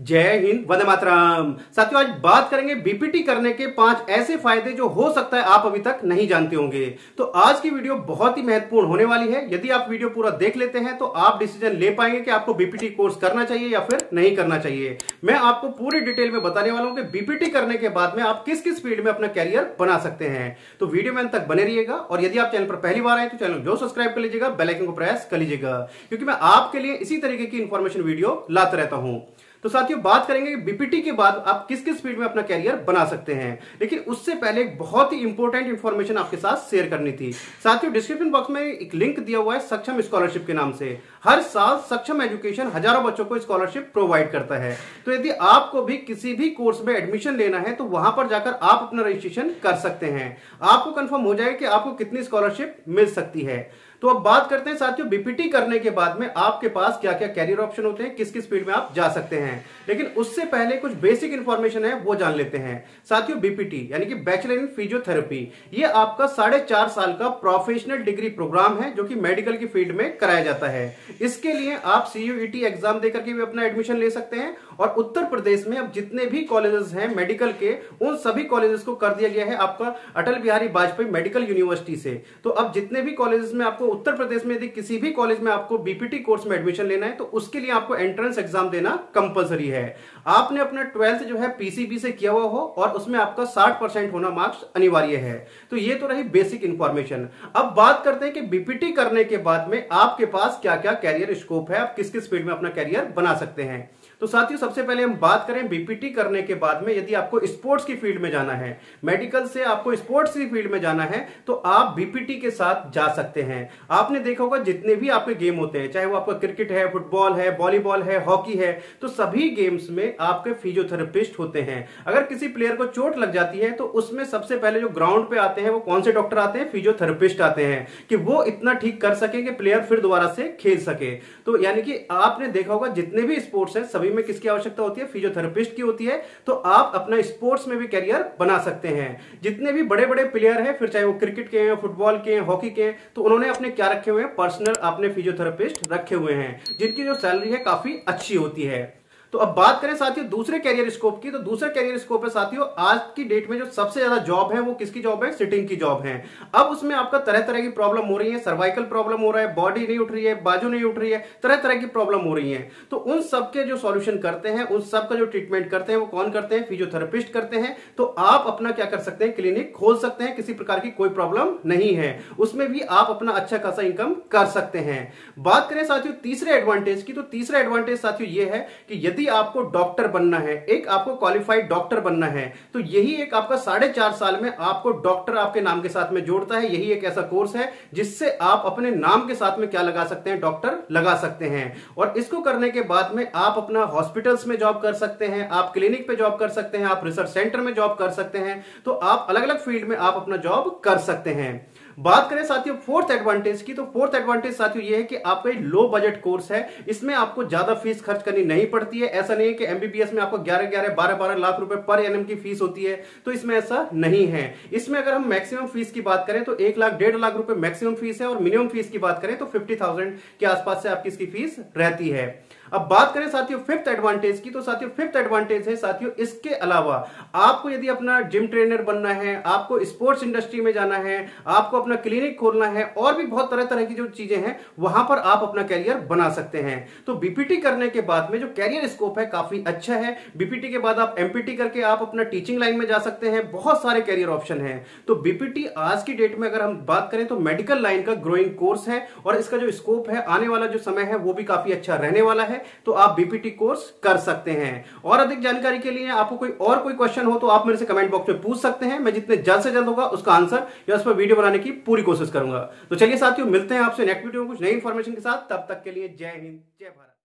जय हिंद, वंदे मातरम। साथियों, आज बात करेंगे बीपीटी करने के 5 ऐसे फायदे जो हो सकता है आप अभी तक नहीं जानते होंगे। तो आज की वीडियो बहुत ही महत्वपूर्ण होने वाली है। यदि आप वीडियो पूरा देख लेते हैं तो आप डिसीजन ले पाएंगे कि आपको बीपीटी कोर्स करना चाहिए या फिर नहीं करना चाहिए। मैं आपको पूरी डिटेल में बताने वाला हूं कि बीपीटी करने के बाद में आप किस किस फील्ड में अपना कैरियर बना सकते हैं। तो वीडियो में अंत तक बने रहिएगा और यदि आप चैनल पर पहली बार आए तो चैनल जो सब्सक्राइब कर लीजिएगा, बेल आइकन को प्रेस कर लीजिएगा, क्योंकि मैं आपके लिए इसी तरीके की इंफॉर्मेशन वीडियो लाता रहता हूं। तो साथियों, बात करेंगे कि बीपीटी के बाद आप किस किस फील्ड में अपना कैरियर बना सकते हैं। लेकिन उससे पहले एक बहुत ही इंपॉर्टेंट इंफॉर्मेशन आपके साथ शेयर करनी थी। साथियों, डिस्क्रिप्शन बॉक्स में एक लिंक दिया हुआ है सक्षम स्कॉलरशिप के नाम से। हर साल सक्षम एजुकेशन हजारों बच्चों को स्कॉलरशिप प्रोवाइड करता है। तो यदि आपको भी किसी भी कोर्स में एडमिशन लेना है तो वहां पर जाकर आप अपना रजिस्ट्रेशन कर सकते हैं। आपको कंफर्म हो जाए कि आपको कितनी स्कॉलरशिप मिल सकती है। तो अब बात करते हैं साथियों, बीपीटी करने के बाद में आपके पास क्या क्या कैरियर ऑप्शन होते हैं, किस किस फील्ड में आप जा सकते हैं। लेकिन उससे पहले कुछ बेसिक इंफॉर्मेशन है वो जान लेते हैं। साथियों, बीपीटी यानी कि बैचलर इन फिजियोथेरेपी, ये आपका 4.5 साल का प्रोफेशनल डिग्री प्रोग्राम है जो कि मेडिकल की फील्ड में कराया जाता है। इसके लिए आप सीयूईटी एग्जाम देकर के भी अपना एडमिशन ले सकते हैं। और उत्तर प्रदेश में अब जितने भी कॉलेजेस हैं मेडिकल के, उन सभी कॉलेजेस को कर दिया गया है आपका अटल बिहारी वाजपेयी मेडिकल यूनिवर्सिटी से। तो अब जितने भी कॉलेजेस में आपको उत्तर प्रदेश में यदि किसी भी कॉलेज में आपको बीपीटी कोर्स में एडमिशन लेना है तो उसके लिए आपको एंट्रेंस एग्जाम देना कंपलसरी है। आपने अपना 12th जो है पीसीबी से किया हुआ हो और उसमें आपका 60% होना मार्क्स अनिवार्य है। तो ये तो रही बेसिक इंफॉर्मेशन। अब बात करते हैं कि बीपीटी करने के बाद में आपके पास क्या क्या कैरियर स्कोप है, आप किस किस फील्ड में अपना कैरियर बना सकते हैं। तो साथियों, सबसे पहले हम बात करें बीपीटी करने के बाद में यदि आपको स्पोर्ट्स की फील्ड में जाना है, मेडिकल से आपको स्पोर्ट्स की फील्ड में जाना है तो आप बीपीटी के साथ जा सकते हैं। आपने देखा होगा जितने भी आपके गेम होते हैं, चाहे वो आपका क्रिकेट है, फुटबॉल है, वॉलीबॉल है, हॉकी है, तो सभी गेम्स में आपके फिजियोथेरेपिस्ट होते हैं। अगर किसी प्लेयर को चोट लग जाती है तो उसमें सबसे पहले जो ग्राउंड पे आते हैं वो कौन से डॉक्टर आते हैं? फिजियोथेरेपिस्ट आते हैं, कि वो इतना ठीक कर सके कि प्लेयर फिर दोबारा से खेल सके। तो यानी कि आपने देखा होगा जितने भी स्पोर्ट्स हैं सभी में किसकी आवश्यकता होती है? फिजियोथेरेपिस्ट की होती है। तो आप अपना स्पोर्ट्स में भी कैरियर बना सकते हैं। जितने भी बड़े बड़े प्लेयर हैं, फिर चाहे वो क्रिकेट के हैं, फुटबॉल के हैं, हॉकी के हैं, तो उन्होंने अपने क्या रखे हुए हैं? पर्सनल अपने फिजियोथेरेपिस्ट रखे हुए हैं, जिनकी जो सैलरी है काफी अच्छी होती है। तो अब बात करें साथियों दूसरे कैरियर स्कोप की, तो दूसरा कैरियर स्कोप है साथियों, आज की डेट में जो सबसे ज्यादा जॉब है वो किसकी जॉब है? सिटिंग की जॉब है। अब उसमें आपका तरह तरह की प्रॉब्लम हो रही है, सर्वाइकल प्रॉब्लम हो रहा है, बॉडी नहीं उठ रही है, बाजू नहीं उठ रही है, तरह तरह की प्रॉब्लम हो रही है। तो उन सबके जो सॉल्यूशन करते हैं, उन सबका जो ट्रीटमेंट करते हैं वो कौन करते हैं? फिजियोथेरेपिस्ट करते हैं। तो आप अपना क्या कर सकते हैं? क्लिनिक खोल सकते हैं, किसी प्रकार की कोई प्रॉब्लम नहीं है, उसमें भी आप अपना अच्छा खासा इनकम कर सकते हैं। बात करें साथियों तीसरे एडवांटेज की, तो तीसरा एडवांटेज साथियों ये है कि यदि आपको डॉक्टर बनना है, एक आपको क्वालिफाइड डॉक्टर बनना है, तो यही एक आपका 4.5 साल में आपको डॉक्टर आपके नाम के साथ में जोड़ता है। यही एक ऐसा कोर्स है जिससे आप अपने नाम के साथ में क्या लगा सकते हैं? डॉक्टर लगा सकते हैं। और इसको करने के बाद में आप अपना हॉस्पिटल्स में जॉब कर सकते हैं, आप क्लिनिक पे जॉब कर सकते हैं, आप रिसर्च सेंटर में जॉब कर सकते हैं। तो आप अलग अलग फील्ड में आप अपना जॉब कर सकते हैं। बात करें साथियों फोर्थ एडवांटेज की, तो फोर्थ एडवांटेज साथियों ये है कि आपका एक लो बजट कोर्स है। इसमें आपको ज्यादा फीस खर्च करनी नहीं पड़ती है। ऐसा नहीं है कि एमबीबीएस में आपको 11-12 लाख रुपए पर एनएम की फीस होती है, तो इसमें ऐसा नहीं है। इसमें अगर हम मैक्सिमम फीस की बात करें तो 1 लाख 1.5 लाख रुपए मैक्सिमम फीस है, और मिनिमम फीस की बात करें तो 50,000 के आसपास से आपकी इसकी फीस रहती है। अब बात करें साथियों फिफ्थ एडवांटेज की, तो साथियों फिफ्थ एडवांटेज है साथियों, इसके अलावा आपको यदि अपना जिम ट्रेनर बनना है, आपको स्पोर्ट्स इंडस्ट्री में जाना है, आपको अपना क्लिनिक खोलना है, और भी बहुत तरह तरह की जो चीजें हैं वहां पर आप अपना कैरियर बना सकते हैं। तो बीपीटी करने के बाद में जो कैरियर स्कोप है काफी अच्छा है। बीपीटी के बाद आप एमपीटी करके आप अपना टीचिंग लाइन में जा सकते हैं। बहुत सारे कैरियर ऑप्शन हैं। तो बीपीटी आज की डेट में अगर हम बात करें तो मेडिकल लाइन का ग्रोइंग कोर्स है, और इसका जो स्कोप है आने वाला जो समय है वो भी काफी अच्छा रहने वाला है। तो आप बीपीटी कोर्स कर सकते हैं। और अधिक जानकारी के लिए आपको कोई क्वेश्चन हो तो आप मेरे से कमेंट बॉक्स में पूछ सकते हैं। मैं जितने जल्द से जल्द होगा उसका आंसर या उस पर वीडियो बनाने की पूरी कोशिश करूंगा। तो चलिए साथियों, मिलते हैं आपसे नेक्स्ट वीडियो में कुछ नई इंफॉर्मेशन के साथ। तब तक के लिए जय हिंद, जय भारत।